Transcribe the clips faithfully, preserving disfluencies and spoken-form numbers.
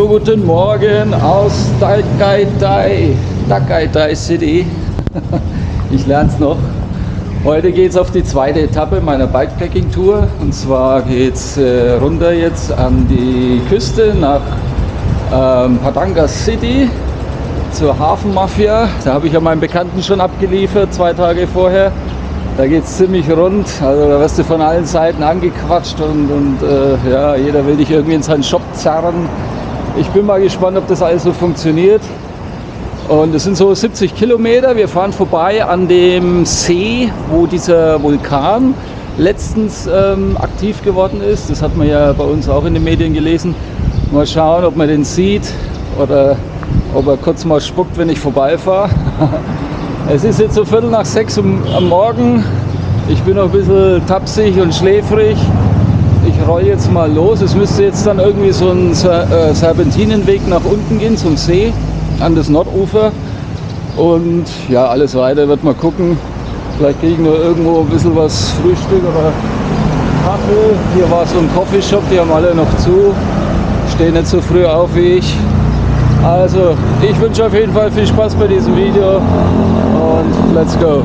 So, guten Morgen aus Tagaytay, Tagaytay City. Ich lerne es noch. Heute geht es auf die zweite Etappe meiner Bikepacking-Tour. Und zwar geht es äh, runter jetzt an die Küste nach ähm, Padanga City zur Hafenmafia. Da habe ich ja meinen Bekannten schon abgeliefert, zwei Tage vorher. Da geht es ziemlich rund, also da wirst du von allen Seiten angequatscht und, und äh, ja, jeder will dich irgendwie in seinen Shop zerren. Ich bin mal gespannt, ob das alles so funktioniert. Und es sind so siebzig Kilometer. Wir fahren vorbei an dem See, wo dieser Vulkan letztens ähm, aktiv geworden ist. Das hat man ja bei uns auch in den Medien gelesen. Mal schauen, ob man den sieht oder ob er kurz mal spuckt, wenn ich vorbeifahre. Es ist jetzt so Viertel nach sechs am Morgen. Ich bin noch ein bisschen tapsig und schläfrig. Ich roll jetzt mal los. Es müsste jetzt dann irgendwie so ein Serpentinenweg nach unten gehen zum See, an das Nordufer. Und ja, alles weiter wird mal gucken. Vielleicht kriege ich nur irgendwo ein bisschen was Frühstück oder Kaffee. Hier war so ein Coffeeshop, die haben alle noch zu. Stehen nicht so früh auf wie ich. Also, ich wünsche auf jeden Fall viel Spaß bei diesem Video und let's go!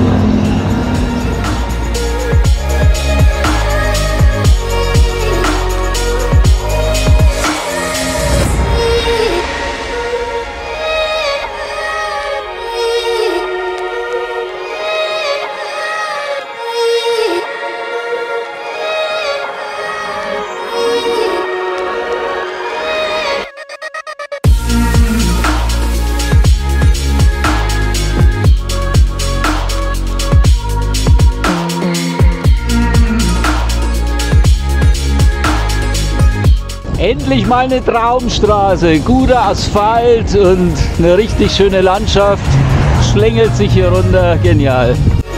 Endlich mal eine Traumstraße, guter Asphalt und eine richtig schöne Landschaft, schlängelt sich hier runter, genial.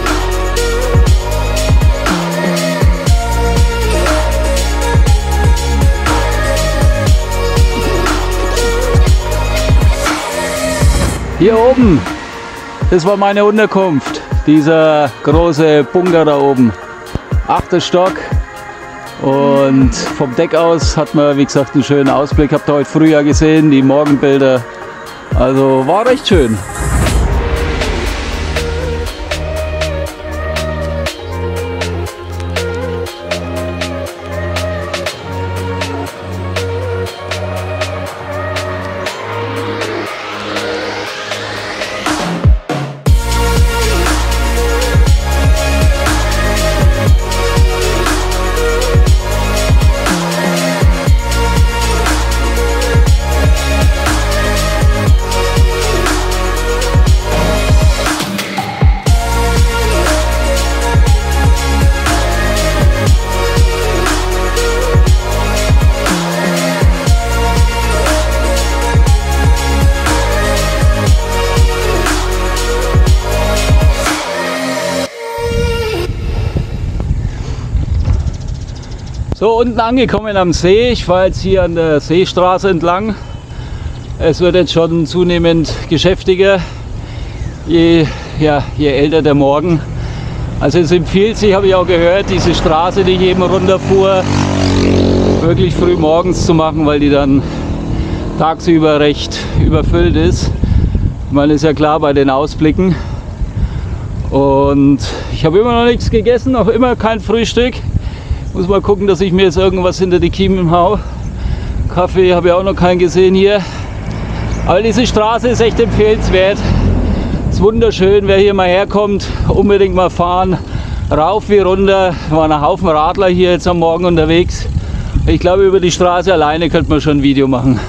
Hier oben, das war meine Unterkunft, dieser große Bunker da oben, achter Stock. Und vom Deck aus hat man, wie gesagt, einen schönen Ausblick. Habt ihr heute früh ja gesehen, die Morgenbilder. Also war recht schön. So, unten angekommen am See. Ich fahre jetzt hier an der Seestraße entlang. Es wird jetzt schon zunehmend geschäftiger, je, ja, je älter der Morgen. Also es empfiehlt sich, habe ich auch gehört, diese Straße, die ich eben runterfuhr, wirklich früh morgens zu machen, weil die dann tagsüber recht überfüllt ist. Man ist ja klar bei den Ausblicken. Und ich habe immer noch nichts gegessen, noch immer kein Frühstück. Muss mal gucken, dass ich mir jetzt irgendwas hinter die Kiemen hau. Kaffee habe ich auch noch keinen gesehen hier. Aber diese Straße ist echt empfehlenswert. Ist wunderschön, wer hier mal herkommt, unbedingt mal fahren. Rauf wie runter. Waren ein Haufen Radler hier jetzt am Morgen unterwegs. Ich glaube, über die Straße alleine könnte man schon ein Video machen.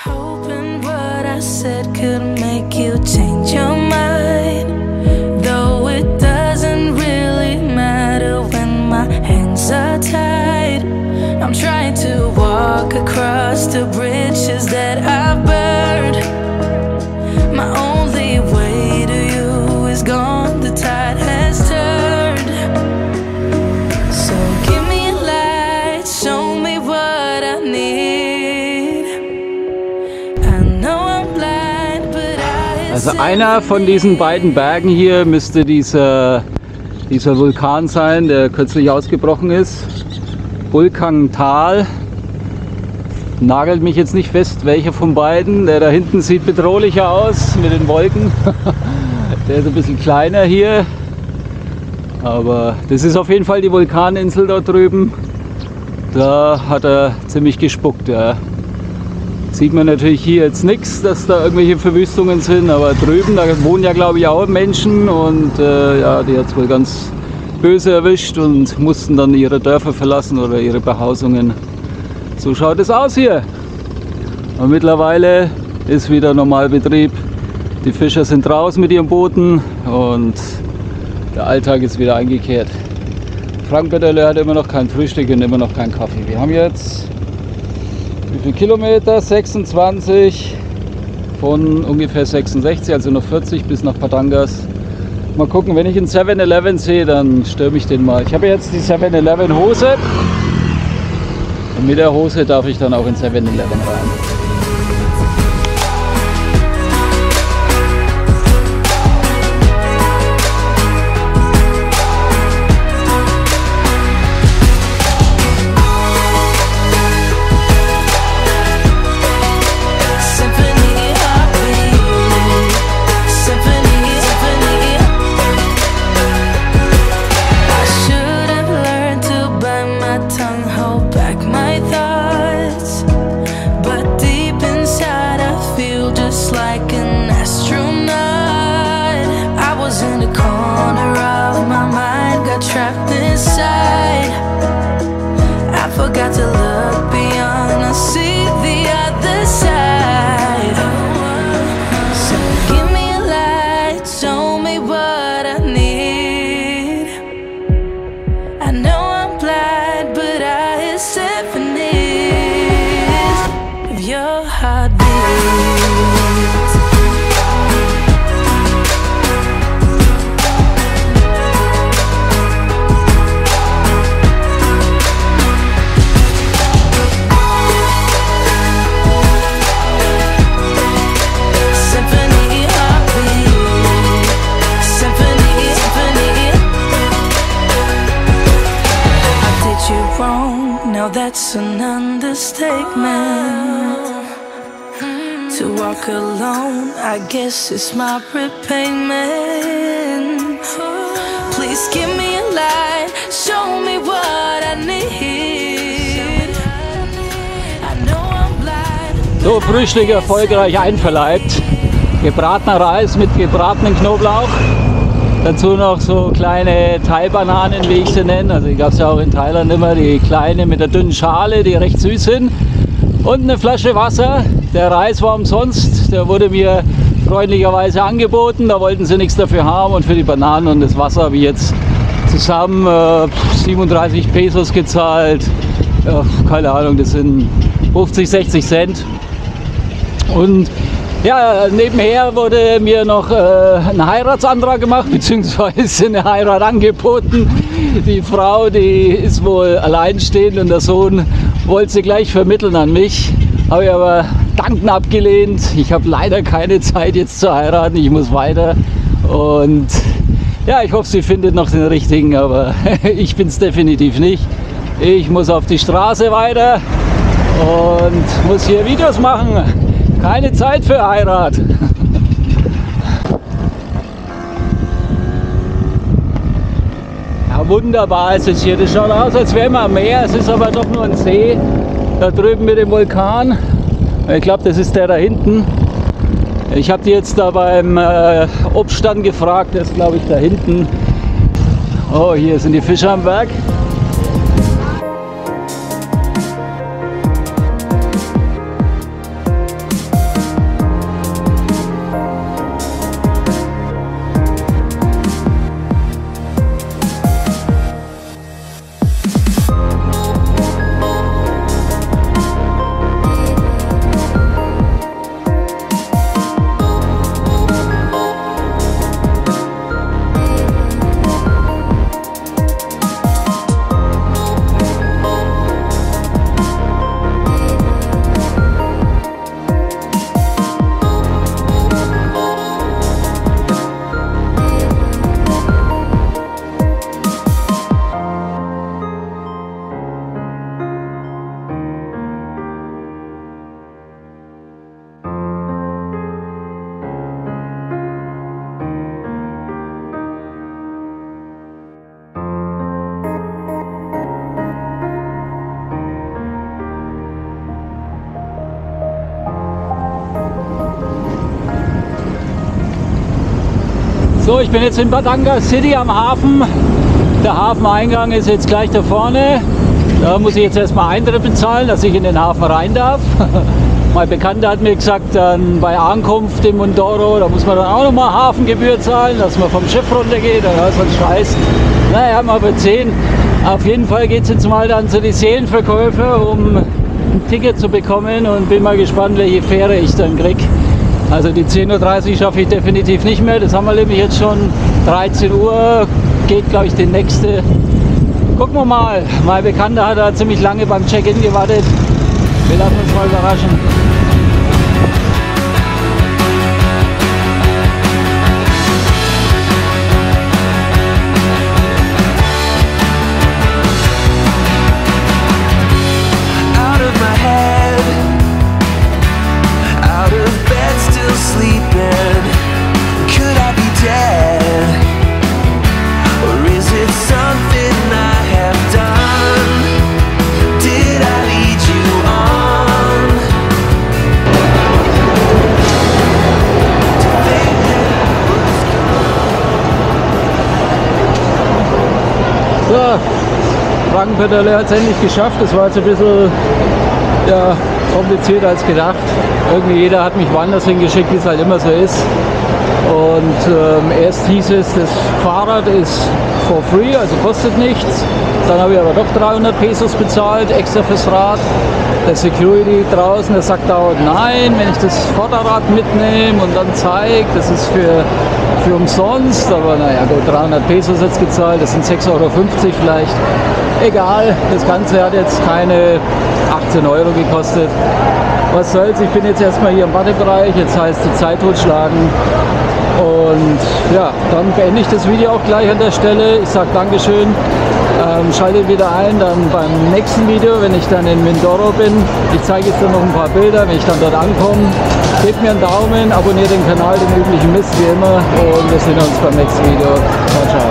I'm trying to walk across the bridges that I've burned. My only way to you is gone, the tide has turned. So give me a light, show me what I need. I know I'm blind, but I Also einer von diesen beiden Bergen hier müsste dieser, dieser Vulkan sein, der kürzlich ausgebrochen ist. Bulkang Tal. Nagelt mich jetzt nicht fest, welcher von beiden. Der da hinten sieht bedrohlicher aus mit den Wolken. Der ist ein bisschen kleiner hier. Aber das ist auf jeden Fall die Vulkaninsel dort drüben. Da hat er ziemlich gespuckt. Ja. Sieht man natürlich hier jetzt nichts, dass da irgendwelche Verwüstungen sind. Aber drüben, da wohnen ja glaube ich auch Menschen. Und äh, ja, die hat es wohl ganz böse erwischt und mussten dann ihre Dörfer verlassen oder ihre Behausungen. So schaut es aus hier. Und mittlerweile ist wieder Normalbetrieb. Die Fischer sind draußen mit ihren Booten und der Alltag ist wieder eingekehrt. Frank Betterle hat immer noch kein Frühstück und immer noch keinen Kaffee. Wir haben jetzt wie viele Kilometer? sechsundzwanzig von ungefähr sechsundsechzig, also noch vierzig bis nach Batangas. Mal gucken, wenn ich einen seven eleven sehe, dann stürme ich den mal. Ich habe jetzt die seven eleven Hose. Und mit der Hose darf ich dann auch in seven eleven rein. That's an understatement. To walk alone, I guess it's my repayment. Please give me a light, show me what I need. I know I'm blind. So, Frühstück erfolgreich einverleibt. Gebratener Reis mit gebratenem Knoblauch. Dazu noch so kleine Thai-Bananen, wie ich sie nenne. Also die gab es ja auch in Thailand immer, die kleine mit der dünnen Schale, die recht süß sind. Und eine Flasche Wasser. Der Reis war umsonst, der wurde mir freundlicherweise angeboten. Da wollten sie nichts dafür haben und für die Bananen und das Wasser habe ich jetzt zusammen äh, siebenunddreißig Pesos gezahlt. Ja, keine Ahnung, das sind fünfzig, sechzig Cent. Und ja, nebenher wurde mir noch äh, ein Heiratsantrag gemacht, beziehungsweise eine Heirat angeboten. Die Frau, die ist wohl alleinstehend und der Sohn wollte sie gleich vermitteln an mich. Habe ich aber dankend abgelehnt. Ich habe leider keine Zeit jetzt zu heiraten, ich muss weiter. Und ja, ich hoffe, sie findet noch den richtigen, aber ich bin es definitiv nicht. Ich muss auf die Straße weiter und muss hier Videos machen. Keine Zeit für Heirat. Ja, wunderbar ist es hier. Das schaut aus, als wäre man am Meer. Es ist aber doch nur ein See. Da drüben mit dem Vulkan. Ich glaube, das ist der da hinten. Ich habe die jetzt da beim äh, Obststand gefragt. Der ist, glaube ich, da hinten. Oh, hier sind die Fische am Werk. So, ich bin jetzt in Batanga City am Hafen. Der Hafeneingang ist jetzt gleich da vorne. Da muss ich jetzt erstmal Eintritt bezahlen, dass ich in den Hafen rein darf. Mein Bekannter hat mir gesagt, dann bei Ankunft in Mindoro, da muss man dann auch nochmal Hafengebühr zahlen, dass man vom Schiff runtergeht oder so ein Scheiß. Naja, mal wird sehen. Auf jeden Fall geht es jetzt mal dann zu den Seelenverkäufer, um ein Ticket zu bekommen, und bin mal gespannt, welche Fähre ich dann krieg. Also die zehn Uhr dreißig schaffe ich definitiv nicht mehr. Das haben wir nämlich jetzt schon dreizehn Uhr. Geht, glaube ich, die nächste. Gucken wir mal. Mein Bekannter hat da ziemlich lange beim Check-in gewartet. Wir lassen uns mal überraschen. Frankenpeterle hat es endlich geschafft. Das war jetzt ein bisschen ja, komplizierter als gedacht. Irgendwie jeder hat mich woanders hingeschickt, wie es halt immer so ist. Und ähm, erst hieß es, das Fahrrad ist for free, also kostet nichts. Dann habe ich aber doch dreihundert Pesos bezahlt, extra fürs Rad. Der Security draußen, der sagt dauernd nein, wenn ich das Vorderrad mitnehme und dann zeige, das ist für, für umsonst. Aber naja gut, dreihundert Pesos jetzt gezahlt, das sind sechs Euro fünfzig vielleicht. Egal, das Ganze hat jetzt keine achtzehn Euro gekostet. Was soll's, ich bin jetzt erstmal hier im Wartebereich, jetzt heißt die Zeit totschlagen. Und ja, dann beende ich das Video auch gleich an der Stelle. Ich sage Dankeschön, ähm, schaltet wieder ein, dann beim nächsten Video, wenn ich dann in Mindoro bin. Ich zeige jetzt dann noch ein paar Bilder, wenn ich dann dort ankomme. Gebt mir einen Daumen, abonniert den Kanal, den üblichen Mist wie immer, und wir sehen uns beim nächsten Video. Ciao, ciao.